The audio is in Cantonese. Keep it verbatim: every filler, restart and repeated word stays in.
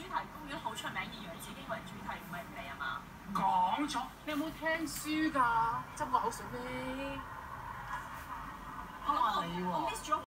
主題公園好出名，以楊紫荊為主題，唔係你啊嘛？ 講咗，你有冇聽書㗎？執我口水咩？